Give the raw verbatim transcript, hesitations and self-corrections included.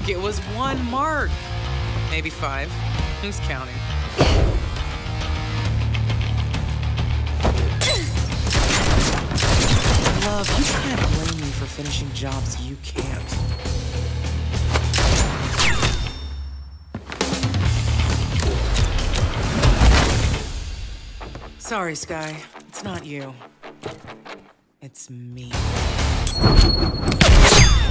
Look, it was one mark. Maybe five. Who's counting? Love, you can't blame me for finishing jobs you can't. Sorry, Sky. It's not you. It's me.